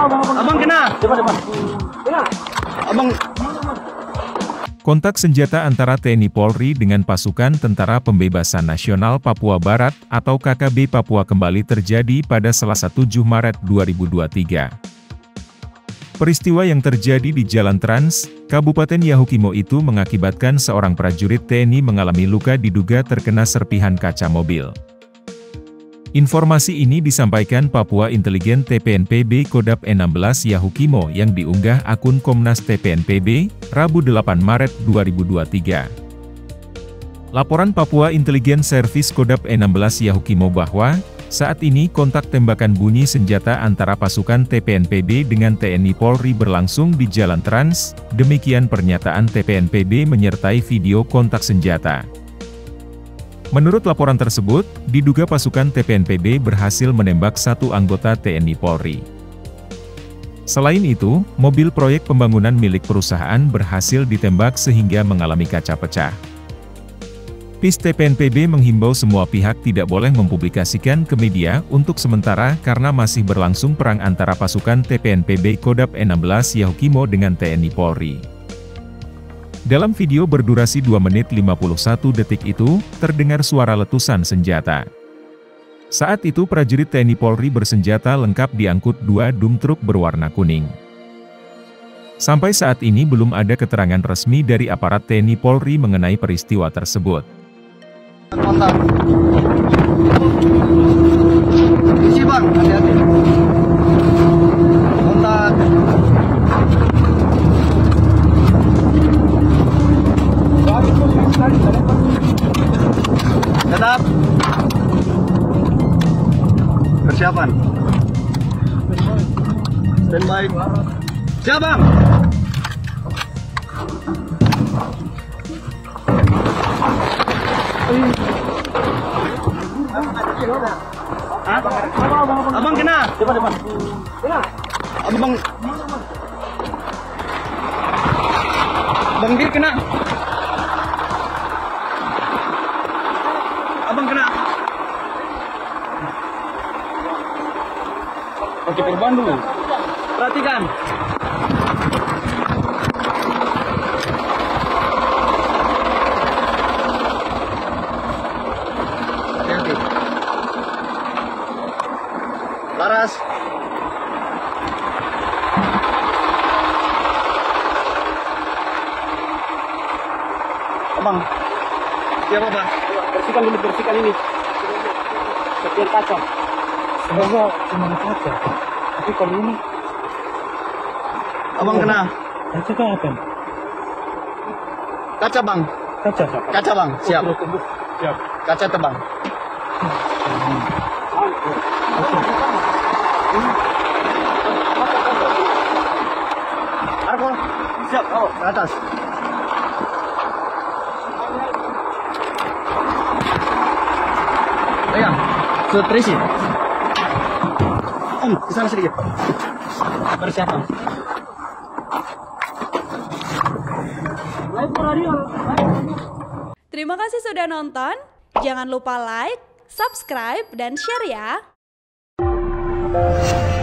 Abang kena. Abang. Kontak senjata antara TNI Polri dengan pasukan Tentara Pembebasan Nasional Papua Barat atau KKB Papua kembali terjadi pada Selasa 7 Maret 2023. Peristiwa yang terjadi di Jalan Trans, Kabupaten Yahukimo itu mengakibatkan seorang prajurit TNI mengalami luka diduga terkena serpihan kaca mobil. Informasi ini disampaikan Papua Inteligen TPNPB Kodap 16 Yahukimo yang diunggah akun Komnas TPNPB, Rabu 8 Maret 2023. Laporan Papua Inteligen Service Kodap 16 Yahukimo bahwa, saat ini kontak tembakan bunyi senjata antara pasukan TPNPB dengan TNI Polri berlangsung di Jalan Trans, demikian pernyataan TPNPB menyertai video kontak senjata. Menurut laporan tersebut, diduga pasukan TPNPB berhasil menembak satu anggota TNI Polri. Selain itu, mobil proyek pembangunan milik perusahaan berhasil ditembak sehingga mengalami kaca pecah. PIS TPNPB menghimbau semua pihak tidak boleh mempublikasikan ke media untuk sementara karena masih berlangsung perang antara pasukan TPNPB Kodap 16 Yahukimo dengan TNI Polri. Dalam video berdurasi 2 menit 51 detik itu, terdengar suara letusan senjata. Saat itu prajurit TNI Polri bersenjata lengkap diangkut 2 dump truk berwarna kuning. Sampai saat ini belum ada keterangan resmi dari aparat TNI Polri mengenai peristiwa tersebut. Kontak. Isi bang, hati-hati. Kontak. Tetap. Persiapan. Standby. Siap bang. Abang kena. Abang. Bang Dir kena. Abang kena. Pakai perban dulu. Perhatikan. Hati-hati. Laras. Abang. Siapa bang? Bersihkan dulu, bersihkan ini. Sekian kaca. Semoga cuma kaca. Tapi kalau ini, abang kena. Kaca kan apa? Kaca bang. Kaca. Kaca bang. Siap. Siap. Kaca tebang. Arko. Siap. Oh, ke atas. Pegang, sudah terisi. Om, ke sana sedikit. Persiapan. Terima kasih sudah nonton. Jangan lupa like, subscribe, dan share ya.